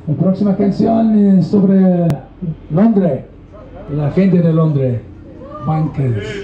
La próxima canción es sobre Londres, la gente de Londres, bankers.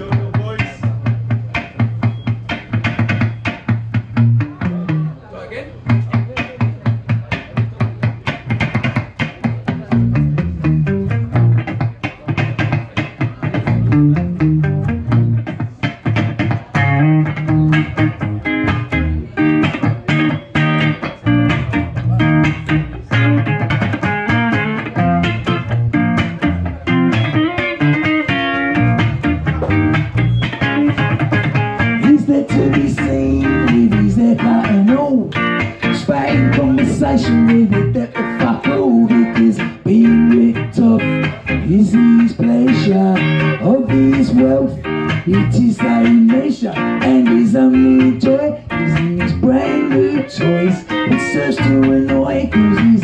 With it that the fuck all because being ripped off is his pleasure of his wealth. It is a measure and his only joy is in his brand new toys. It serves to annoy cause he's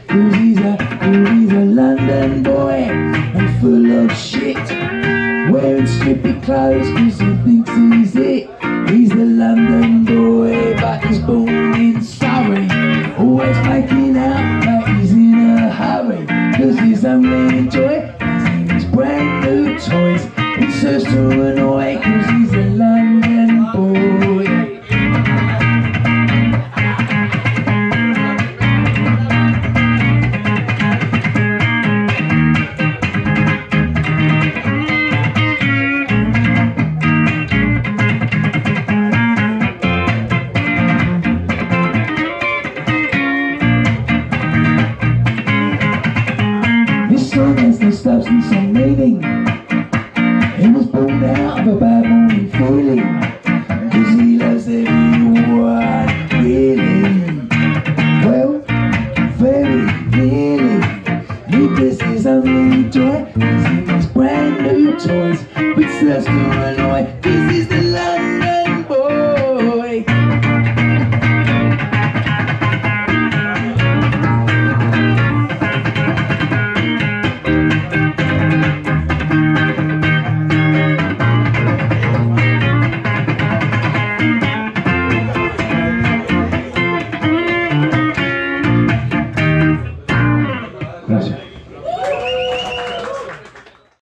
a London boy and full of shit, wearing strippy clothes cause he thinks he's it. He's the London boy but he's born in Surrey, always making out that he's in a hurry cause his only joy is in his brand new toys. He serves to annoy cause he's a London boy. Has no substance or meaning. He was born out of a bad morning feeling cause he loves everyone really well, very nearly. Because his only joy is in his brand new toys, which serves to annoy cause he's the